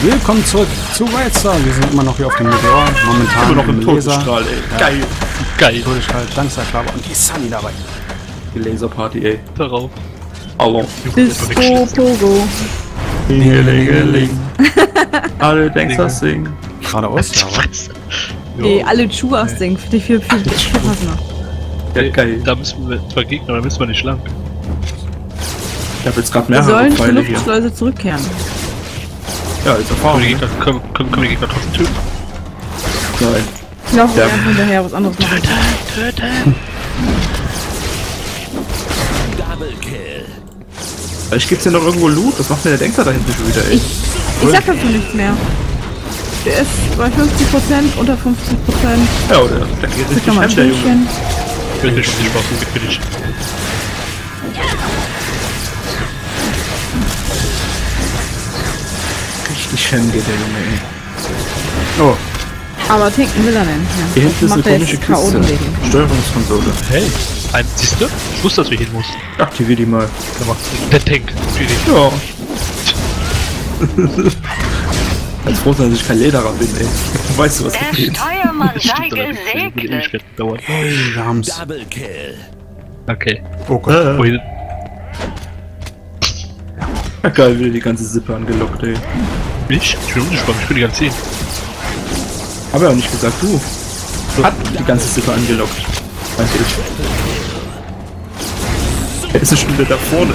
Willkommen zurück zu Wildstar. Wir sind immer noch hier auf dem Meteor. Momentan immer noch im Laser. Todesstrahl, ey. Ja. Geil. Geil. Todesstrahl, Dankster Klaver und die Sunny dabei. Die Laserparty, ey. Darauf. Hallo. Disco Pogo. Dingelingeling. Alle Denkster singen. Geradeaus, ja, aber. Ey, alle Chuas singen. Für die viel passender. Ja, geil. Da müssen wir zwei Gegner, da müssen wir nicht lang. Ich hab jetzt gerade Wir mehrere sollen zur Pfeile hier. Luftschleuse zurückkehren. Ja, als Erfahrung. Können die Gegner trotzdem töten? Nein. Ich laufe Ja. einfach hinterher, was anderes machen. Töten! Vielleicht gibt's hier noch irgendwo Loot. Was macht denn der Denkster da hinten schon wieder, ey? Ich sag dazu nichts mehr. Der ist bei 50%, unter 50%. Ja, oder? Da geht Da richtig kann man heim, der Junge. Schildchen. Ich will nicht Spaß mit dich. Richtig heim geht der Junge, ey. Oh, Aber tinken will er nicht. Hier Ja. hinten ist eine Macht er komische jetzt K.O. Kiste. dagegen. Steuerungskonsole. Hey, siehst du? Ich wusste, dass wir hin mussten. Aktivier die mal. Da macht's der Tank. Natürlich. Ja. Als froh sein, dass ich kein Lederer bin, ey. Weißt du, was Der geht? Steuermann sei Stimmt, aber das würde gesegnet. Ewigkeit dauern. hey, wir haben's. Okay. Oh Gott. Wohin? Ja, geil, wieder die ganze Sippe angelockt, ey. Ich bin ungespannt, ich will die ganze sehen. Hab ja auch nicht gesagt, du. Hat die ganze Sippe angelockt. Meinte ich. Er ist eine Stunde da vorne.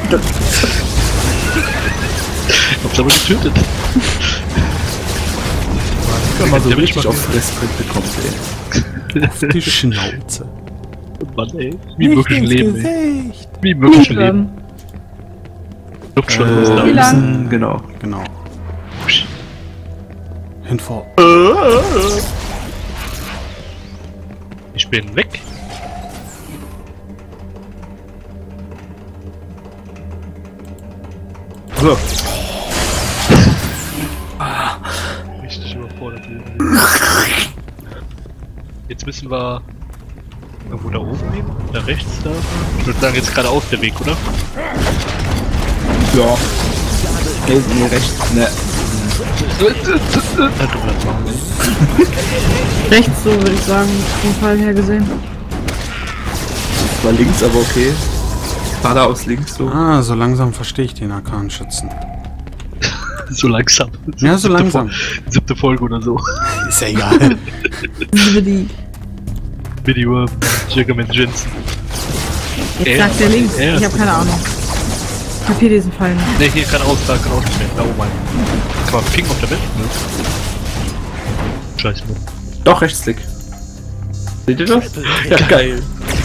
Ich hab's aber getötet. Ich hab mal so Der will richtig ich auf machen. Fressbrett bekommt, ey. Auf die Schnauze. Mann, ey. Wie im wirklichen Leben, ey. Gesicht. Wie im wirklichen Leben. Luftschleuse ist Wie da. lang? Genau. Genau. Hinvor. Ich bin weg. So. Richtig überfordert. Jetzt müssen wir irgendwo da oben hin, da rechts, da. Ich würde sagen, jetzt geradeaus der Weg, oder? Ja. Hey, nee, rechts. Ne. Ja, du bleibst machen. Rechts so, würde ich sagen, vom Fall her gesehen. War links, aber okay. Geradeaus links so. Ah, so langsam verstehe ich den Arkanschützen. So langsam. Ja, so langsam. Siebte Folge oder so. Ist ja egal. Die. Video Jiggerman Jensen. Jetzt sagt er links. Ich habe keine Ahnung. Ich hab hier diesen Fall nicht. Ne, hier kann raus, da kann raus nicht mehr. Da oben ein. Kann man pingen auf der Map? Ne? Scheiße. Doch, Rechtsklick. Seht ihr das? Ja, geil.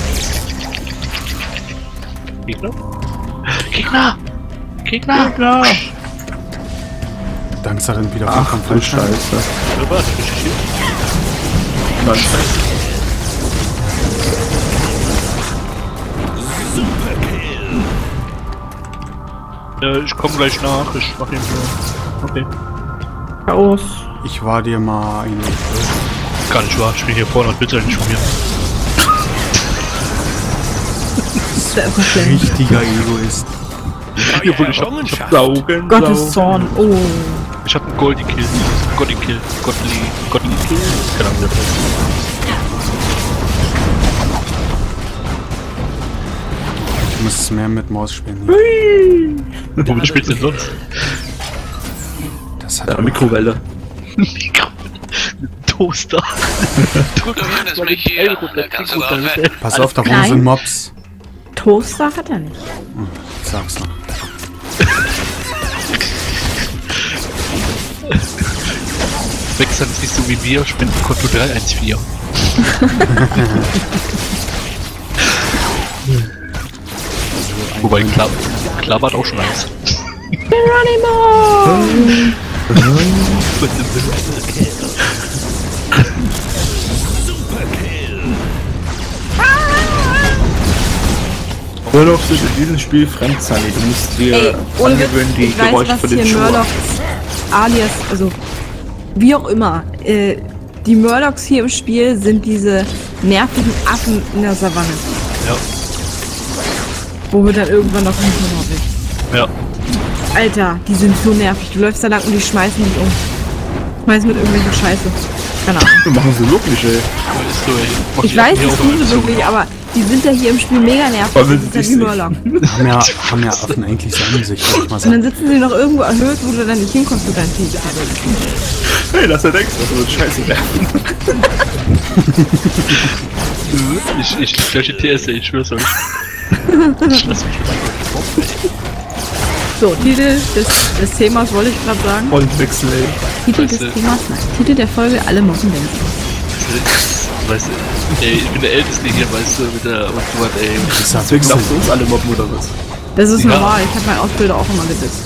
Gegner? Gegner! Gegner! Gegner! Dankster rennt wieder Ach, vom du Fallschirm. Scheiße. Oder was? Bin ich hier? Mann, Scheiße. Ich komme gleich nach. Ich mach ihn so. Okay. Chaos. Ich war dir mal ein. Gar nicht wahr. Ich bin hier vorne und bitte nicht von mir. Das ist nicht schlimm. Richtiger Egoist. Ich hab Saugen, Gottes Zorn. Oh. Ich hab einen Goldie Kill. Goldie Kill. Goldie Kill. Keine Ahnung, wie das heißt. Ich muss mehr mit Maus spielen. Womit spielst du denn sonst? Das hat Ja, Mikrowelle. Toaster. Du findest mich hier, da kannst du drauf wetten. Pass auf, da oben klein? sind Mobs. Toaster hat er nicht. Ich sag's noch. Wechseln ist nicht so wie wir, Spendenkonto 314. Wobei klappert auch schon eins. Geronimo! Murlocs sind in diesem Spiel fremd, Sunny. Du musst dir Ey, ohne Witz, angewöhnen, die ich weiß, Geräusche was von hier den Schuhen. Murlocs alias, also wie auch immer, die Murlocs hier im Spiel sind diese nervigen Affen in der Savanne. Ja. Wo wir dann irgendwann noch hinkommen, hoffe ich. Ja. Alter, die sind so nervig. Du läufst da lang und die schmeißen dich um. Schmeißen mit irgendwelchen Scheiße. Keine Ahnung. Wir machen sie wirklich, ey. Ich weiß, das tun sie wirklich, aber die sind ja hier im Spiel mega nervig. Aber Das ist ja wie Mörler. Haben ja Affen eigentlich so an sich, würde ich mal Und dann sagen. sitzen sie noch irgendwo erhöht, wo du dann nicht hinkommst mit deinen Fähigkeiten. Hey, dass er denkt, dass wir uns scheiße werfen. Ich gleiche TS, ich schwör's euch. Ich lass mich So, Titel des Themas wollte ich gerade sagen. Frontwechsel, ey. Titel des Themas, nein. Titel der Folge, alle Moppen denken. Weißt du, ey, ich bin der Älteste hier, weißt du, mit der und so was, ey. Deswegen darfst du uns alle mobben, oder was? Das ist Ja. normal, ich habe meinen Ausbilder auch immer gesetzt.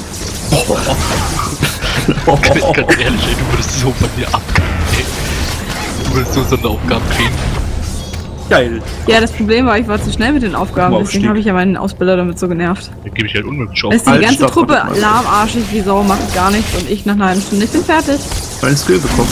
Ganz ehrlich, ey, du würdest so von mir abgehen, ey. Du würdest so Sonderaufgaben kriegen. Geil. Ja, das Problem war, ich war zu schnell mit den Aufgaben, Aufstieg. deswegen habe ich ja meinen Ausbilder damit so genervt. Dann gebe ich halt unmöglich auf. Weißt du, die ganze Stopp, Truppe warte mal. lahmarschig wie Sau, macht gar nichts und ich nach einer halben Stunde, ich bin fertig. Mein Skill bekommen.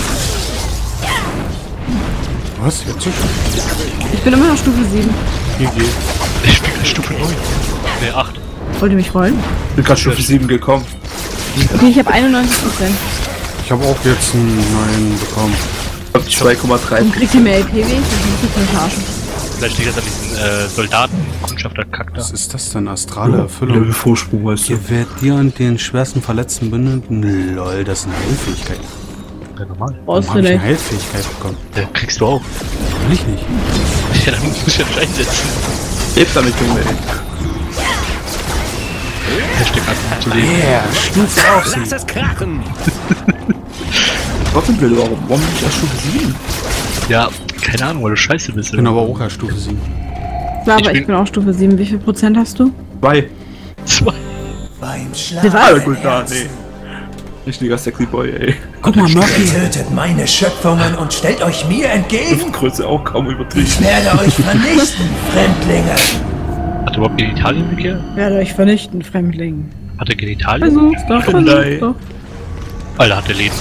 Was? Jetzt so schon? Ich bin immer noch Stufe 7. GG. Ich bin Stufe 9. Ne, 8. Wollt ihr mich freuen? Ich bin gerade Stufe 7 gekommen. Okay, ich habe 91%. Ich habe auch jetzt einen neuen bekommen. Ich hab 2,3. Und kriegt ihr mehr LP weg? Das muss ich mir verarschen. Vielleicht liegt das an diesen Soldaten-Kundschafter-Kack da. Was ist das denn? Astrale Erfüllung. Levelvorsprung, weißt du. Ihr werdet dir und den schwersten Verletzten bünden. Lol, das ist eine Heilfähigkeit. Ja, normal. Brauchst Warum du habe ich eine nicht. Heilfähigkeit bekommen? Ja, kriegst du auch. Will ich nicht. Ja, dann muss ich ja nicht einsetzen. Lebt damit, Junge, ey. Hashtag Akten zu leben. Yeah, Stufe auf sie. Trotzdem will warum? Warum bin ich erst Stufe 7? Ja, keine Ahnung, weil du scheiße bist. Ich bin aber auch erst Stufe 7. Ja, aber Ich ich bin auch Stufe 7. Wie viel Prozent hast du? 2. 2. Alter, gut, da, nee. Richtiger sexy Boy, ey. Guck mal, Murphy. Tötet meine Schöpfungen und stellt euch mir entgegen. Größe auch kaum übertrieben. Ich werde euch vernichten, Fremdlinge. Hat er überhaupt Genitalien gekehrt? Werde euch vernichten, Fremdling. Hat er Genitalien? Versuch's doch, Nein. versuch's doch. Alter, hat er Leben.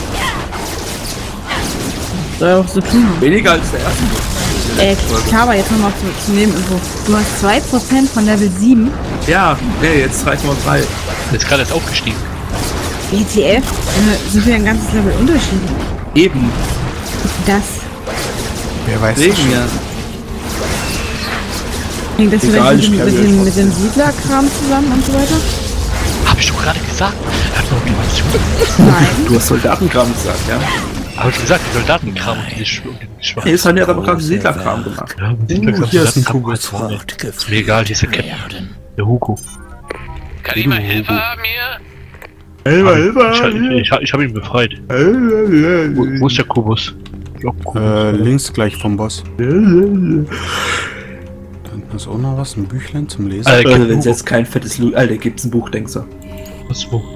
Soll ja auch so tun. Weniger als der erste. Kaba, jetzt nochmal zu Nebeninfo. Du hast 2% von Level 7. Ja, nee, jetzt 3,3. Der ist gerade erst aufgestiegen. WTF? Sind wir ein ganzes Level Unterschied? Eben. Das. Wer weiß das Wegen, schon? ja. Hängt das Egal, vielleicht ich kann mit dem Siedlerkram zusammen und so weiter? Hab ich doch gerade gesagt. Hat doch jemand zugehört. Nein. Du hast Soldatenkram gesagt, ja? Hab ich gesagt, die Soldatenkram und die Schwach. Nee, es haben ja aber gerade Siedlerkram gemacht. Ja, mit Siedlerkram hier ist ein Kubus. Kubus. Ist mir egal, hier ist der Captain. Der Hugo. Kann ich mal Hilfe haben hier? Ich hab ihn befreit. Wo ist der Kubus? Ja, Kubus. Links gleich vom Boss. Da hinten ist auch noch was, ein Büchlein zum Lesen. Alter, Also, wenn es jetzt kein fettes Loot... Alter, gibt's ein Buch, denkst du? was, wo?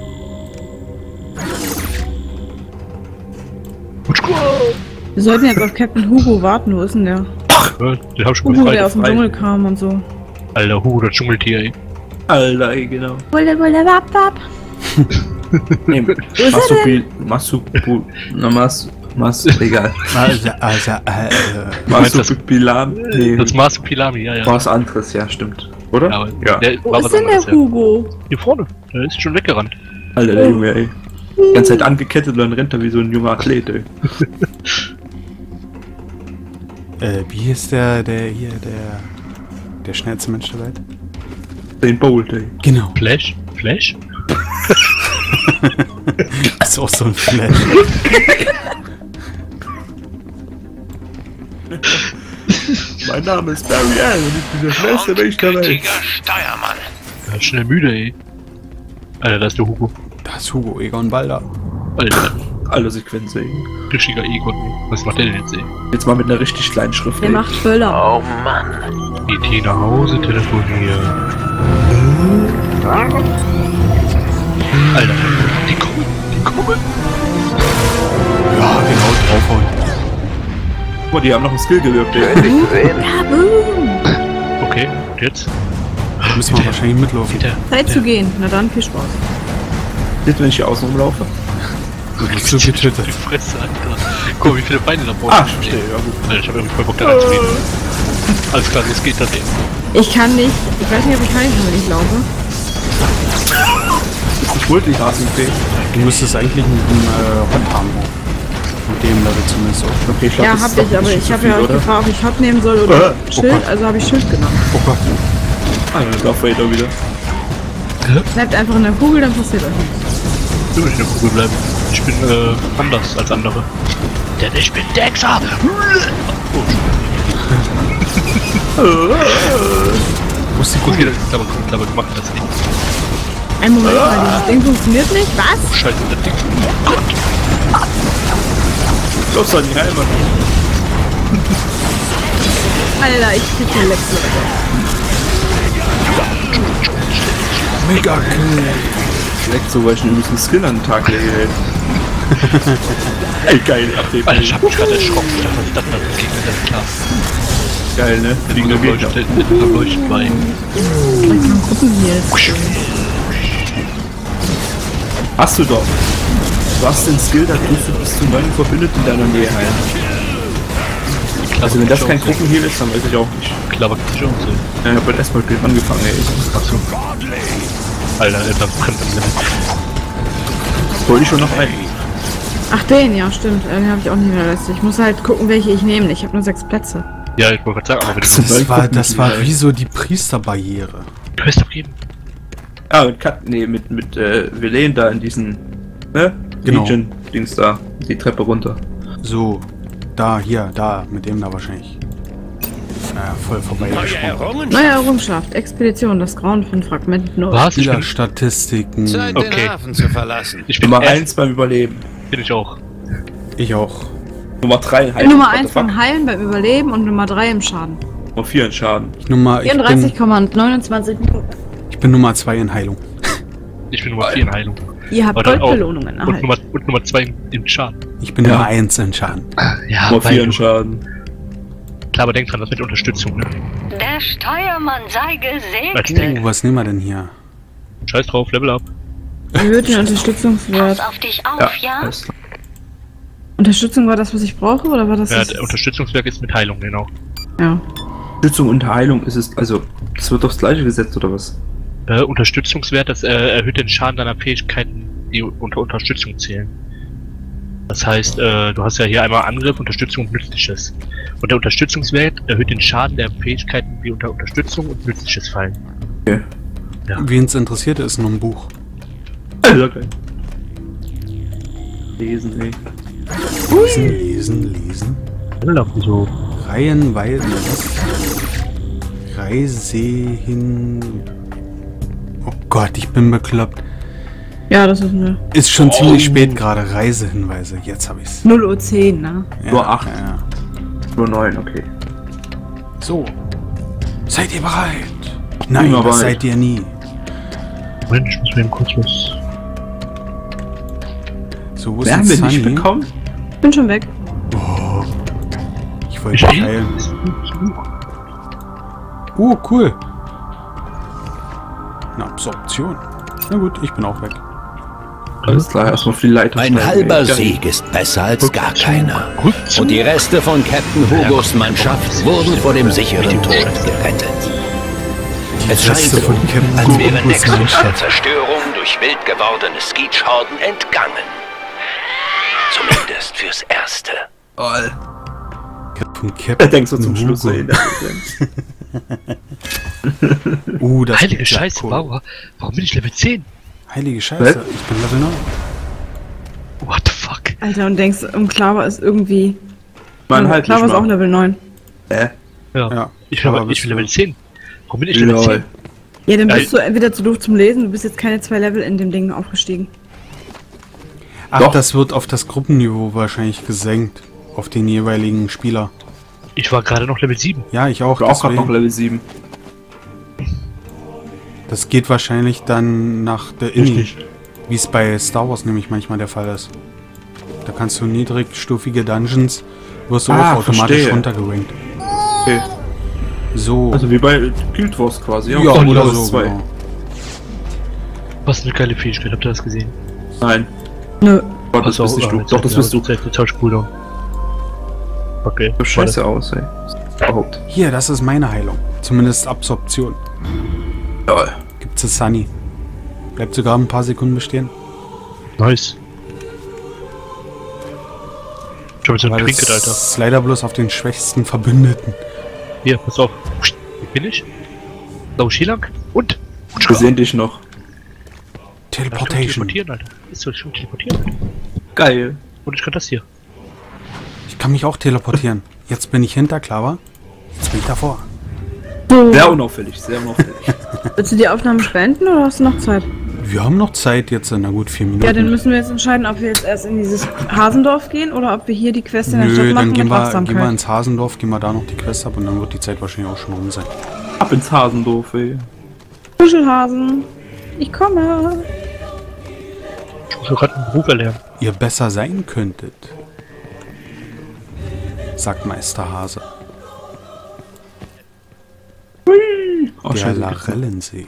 Wir sollten jetzt auf Captain Hugo warten. Wo ist denn der? Ja, den hab ich schon Hugo, der aus befreit. dem Dschungel kam und so. Alter, Hugo, das Dschungeltier, ey. Alter, ey, genau. Wolle, wap, wap. Nee, egal. meinst das- Marsupilam, nee, Das Marsupilami, ja, ja. war was anderes, ja, stimmt. Oder? Ja, aber Ja. der Wo war ist was denn der anderes, ja. Hugo? Hier vorne, der ist schon weggerannt. Alter, der Junge, ey. Die ganze Zeit angekettet und dann rennt er wie so ein junger Athlet, ey. Wie ist der schnellste Mensch der Welt? Den Bolt, ey. Genau. Flash? Flash? Das ist auch so ein Flash. Mein Name ist Barry Allen und ich bin der schnellste Mensch der Welt. Gütiger Steuermann. Ja, schnell müde, ey. Alter, da ist der Hugo. Da ist Hugo Egon Balder. Alter, Alle Sequenz, ey. richtiger Egon. Was macht der denn jetzt, ey? Jetzt mal mit einer richtig kleinen Schrift, Der ey. macht Böller. Oh Mann. E.T. nach Hause telefonieren. Alter, die kommen, die kommen. Ja, genau, draufhauen. Guck mal, die haben noch einen Skill gewirkt, ey. Okay, und jetzt? Da müssen wir wahrscheinlich mitlaufen. Geht der? Zeit zu gehen. Na dann, viel Spaß. Jetzt, wenn ich hier außen rumlaufe. Du wirst so getötet. Die Fresse, Alter. Guck mal, wie viele Beine da vorne Ah, verstehe, ja gut. Alter, ich hab irgendwie voll Bock da reinzugehen. Alles klar, jetzt geht das eben. Ich kann nicht. Ich weiß nicht, ob ich kann, wenn ich laufe. Ich wollte die HSMP. Du müsstest eigentlich einen Hot haben. Mit dem Level zumindest auch. Okay, ich glaub, Ja, das hab ist doch ich, aber nicht ich so habe viel, ja euch oder? gefragt, ob ich Hot nehmen soll oder oh Schild, Gott. also habe ich Schild genommen. Oh Gott. Ah, dann Darth Vader wieder. Bleibt einfach in der Kugel, dann passiert euch nichts. Du willst in der Kugel bleiben. Ich bin anders als andere. Denn ich bin Dexter! Wo ist die Okay, Kugel? das ist clever gemacht, das Ding. Ein Moment mal, dieses Ding funktioniert nicht, was? Scheiße, das Ding. Los, an die Heimat. Alter, ich krieg hier Lex, Leute. Mega Kill. Schlägt so, weil ich einen übelsten Skill an den Tag lege. Ey, geil, FDP. Alter, ich hab mich gerade erschrocken. Ich dachte, was ist das denn? Das Gegner, das ist klar. Geil, ne? Fliegende Gegner. Mit einem Leuchtbein. Vielleicht mal gucken hier. Hast du doch. Du hast den Skill, da tust du bis zu 9 Verbündeten in deiner Nähe heilen. Also wenn das kein Gruppenheal ist, dann weiß ich auch nicht. Clever Chance. Ja, ich hab halt erstmal angefangen, ey. Achso. Alter, da brennt das Limit. Wollte ich schon noch ein. Ach, den, ja, stimmt. Den habe ich auch nicht mehr lässt. Ich muss halt gucken, welche ich nehme. Ich habe nur 6 Plätze. Ja, ich wollte gerade sagen, aber wenn du Das war wie so die Priesterbarriere. du hast doch jeden. Ah, mit Kat, nee, mit Villain da in diesen, ne? Genau. Legion-Dings da, die Treppe runter. So, da, hier, da, mit dem da wahrscheinlich. Voll vorbei. Neue Errungenschaft. Expedition. Das Grauen von Fragmenten. Was? Ich bin, Spielerstatistiken. Zeit, Okay. den Hafen zu verlassen. ich bin Nummer erst- 1 beim Überleben. Bin ich auch. Ich auch. Nummer 3 bin Nummer 1 beim Heilen, beim Überleben und Nummer 3 im Schaden. Nummer 4 in Schaden. Ich 34,29 Minuten. bin Nummer 2 in Heilung. Ich bin Nummer 4 in Heilung. Ihr habt Aber dann auch- Goldbelohnungen Und erhalten. Nummer 2 im Schaden. Ich bin Ja. Nummer 1 in Schaden. Ja, Nummer 4 in Schaden. Klar, aber denk dran, das mit Unterstützung, ne? Der Steuermann sei gesegnet. Was nehmen wir denn hier? Scheiß drauf, Level up. Erhöht den Unterstützungswert. Pass auf dich auf, ja? alles klar. Unterstützung war das, was ich brauche, oder war das? Ja, das? der Unterstützungswerk ist mit Heilung, genau. Ja. Unterstützung und Heilung ist es, also, das wird aufs gleiche gesetzt, oder was? Unterstützungswert, das erhöht den Schaden deiner Fähigkeiten, die unter Unterstützung zählen. Das heißt, du hast ja hier einmal Angriff, Unterstützung und Nützliches. Und der Unterstützungswert erhöht den Schaden der Fähigkeiten, die unter Unterstützung und Nützliches fallen. Okay. Wen es interessiert, ist nur ein Buch. Alter, geil. Lesen, ey. Lesen. Level up, so. Reihenweise. Reise hin. Oh Gott, ich bin bekloppt. Ja, das ist eine Ist schon ziemlich spät gerade. Reisehinweise. Jetzt hab ich's. 0:10, ne? Ja, Nur 8. Ja. Nur 9, okay. So. Seid ihr bereit? Nein, Immer das bereit. seid ihr nie. Moment, ich muss mir eben kurz was. So, wo ist Wer haben jetzt wir nicht Sunny? bekommen? Bin schon weg. Ich wollte dich heilen. Cool. Eine Absorption. Na gut, ich bin auch weg. Alles klar, erstmal auf die Leiter Ein steigen, halber ey. Sieg ist besser als gar keiner. Rückzug. Und die Reste von Captain Hugos Mannschaft wurden vor dem sicheren Tod gerettet. Es scheint Reste so, von Captain als wäre Hugos Nexus Mannschaft. der Zerstörung durch wild gewordene Skeet-Horden entgangen. Zumindest fürs Erste. Voll. Von Er Captain denkt so zum Schluss, Hugo. ey. Das Heilige wird ja Scheiße, cool. Bauer. Warum bin ich Level 10? Heilige Scheiße, Was? ich bin Level 9. What the fuck? Alter, und denkst, Clara ist irgendwie. Man halt Clara nicht ist auch mal. Level 9. Ja. Ja, Ich bin, aber aber, ich bist bin du- Level 10. Warum bin ich Level 10? Ja, dann bist du entweder zu doof zum Lesen, du bist jetzt keine 2 Level in dem Ding aufgestiegen. Ach, Doch. das wird auf das Gruppenniveau wahrscheinlich gesenkt. Auf den jeweiligen Spieler. Ich war gerade noch Level 7. Ja, ich auch. Ich war auch gerade noch deswegen. Level 7. Das geht wahrscheinlich dann nach der Inni. Wie es bei Star Wars nämlich manchmal der Fall ist. Da kannst du niedrigstufige Dungeons, wirst du auch automatisch verstehe. runtergerankt. Okay. So. Also wie bei Guild Wars quasi. ja, Guild oder Wars so. 2. Genau. Was eine geile Fähigkeit, habt ihr das gesehen? Nein. Nö. Gott, das bist nicht du. Doch, das bist du. Das ist Cooldown. Okay. Das scheiße aus, ey. Überhaupt. Hier, das ist meine Heilung. Zumindest Absorption. Jawohl. Gibt's es Sunny. Bleibt sogar ein paar Sekunden bestehen. Nice. Ich hab jetzt so ein Aber Trinket, das Alter. ist leider bloß auf den schwächsten Verbündeten. Hier, pass auf. Wo bin ich? Da wo ich hier lang? Und? Wir sehen dich noch. Teleportation. Teleportieren, Alter. Ist so schon teleportieren, Alter. Geil. Und ich kann das hier. Ich kann mich auch teleportieren. Jetzt bin ich hinter Clara. Jetzt bin ich davor. Sehr unauffällig, sehr unauffällig. Willst du die Aufnahme beenden oder hast du noch Zeit? Wir haben noch Zeit jetzt, na gut, 4 Minuten. Ja, dann müssen wir jetzt entscheiden, ob wir jetzt erst in dieses Hasendorf gehen oder ob wir hier die Quest in der Stadt Nö, machen dann gehen mit wir Wachsamkeit. ins Hasendorf, gehen wir da noch die Quest ab und dann wird die Zeit wahrscheinlich auch schon rum sein. Ab ins Hasendorf, ey. Kuschelhasen, ich komme. Ich muss gerade einen Beruf erlernen. Ihr besser sein könntet, sagt Meister Hase. Oh, Der scheiße. Larellensee.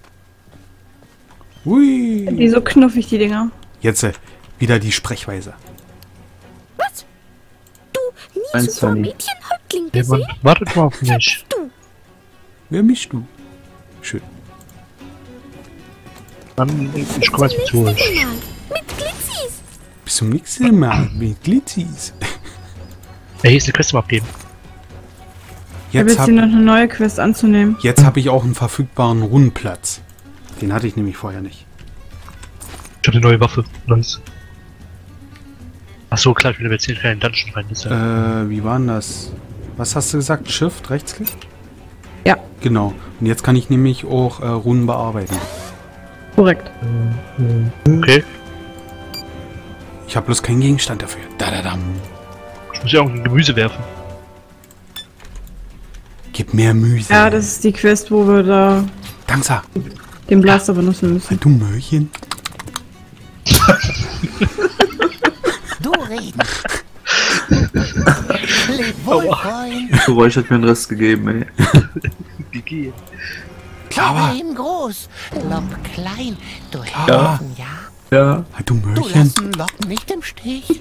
Hui. Die so knuffig, die Dinger. Jetzt wieder die Sprechweise. Was? Du nie Ein zuvor Sunny. Mädchenhäuptling Nee, Mann, gesehen? wartet mal auf mich. Wer bist du? Schön. Mann, ich komme jetzt zu euch. Mal. Mit Glitzis. Bis zum nächsten Mal mit Glitzis. Ey, hier ist eine Quest zum Abgeben. Ich habe Jetzt jetzt hier noch eine neue Quest anzunehmen. hab ich auch einen verfügbaren Rundenplatz. Den hatte ich nämlich vorher nicht. Ich habe eine neue Waffe. Nice. Achso, klar, ich will jetzt hier in den Dungeon rein. Das ist ja Wie war denn das? Was hast du gesagt? Shift, Rechtsklick? Ja, Genau. Und jetzt kann ich nämlich auch Runen bearbeiten. korrekt. okay. Ich habe bloß keinen Gegenstand dafür. Dadadam. Ich muss ja auch ein Gemüse werfen. Gib mehr Müse. Ja, das ist die Quest, wo wir da Danke. den Blaster benutzen müssen. Du Möhrchen. Du reden. Leb wohl, Freund. Geräusch hat mir den Rest gegeben, ey. GG. Clara. Problem groß, Lob klein. Du Ja. helfen, ja? Ja. Du Du Möhrchen. lassen Lob nicht im Stich.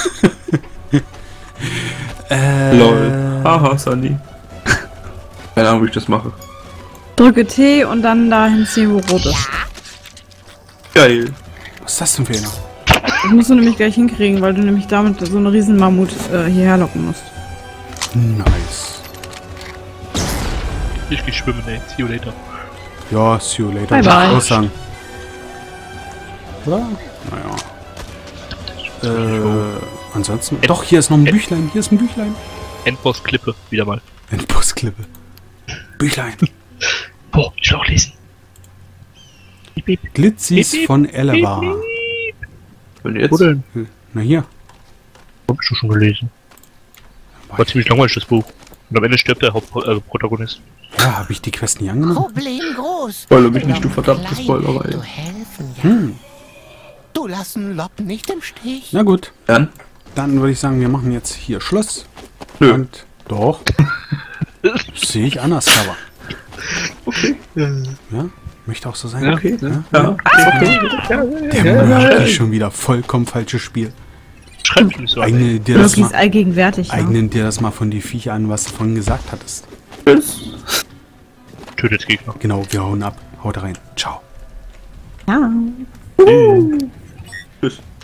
Lol. Haha, Sunny. Keine Ahnung, wie ich das mache. Drücke T und dann dahin ziehen, wo rot ist. Geil. Was ist das denn für einer? Das musst du nämlich gleich hinkriegen, weil du nämlich damit so eine riesen Mammut hierher locken musst. Nice. Ich geh schwimmen, ey. See you later. Ja, see you later. Bye, würde ich bye. auch sagen. Oder? Naja. Ansonsten. Doch, hier ist noch ein Büchlein. Hier ist ein Büchlein. Endboss-Klippe. Wieder mal. Endbussklippe. Büchlein. Boah, ich will auch lesen. Piep, piep. Glitzis Piep, piep, von Elevar. Und jetzt? Wo denn? Na hier. Hab ich doch schon gelesen. War ziemlich langweilig, das Buch. Und am Ende stirbt der Hauptprotagonist. Ja, habe ich die Quest nie angenommen? Problem groß. Spoiler mich nicht, du Lob verdammte klein. Spoilerei. Du helfen, ja? Hm. Du lassen Lob nicht im Stich. Na gut. Dann? Dann würde ich sagen, wir machen jetzt hier Schluss. Nö. Und doch. Sehe ich anders, aber. Okay. Ja, möchte auch so sein. Okay. Ja. Ja. Okay. Der Mörder schon wieder vollkommen falsches Spiel. Schreibt mich so an. Eigne dir das Wirklich ist mal, allgegenwärtig. Ja. eignen dir das mal von die Viecher an, was du vorhin gesagt hattest. Tschüss. Tötet Gegner. Genau, wir hauen ab. Haut rein. Ciao. Ja. Tschüss.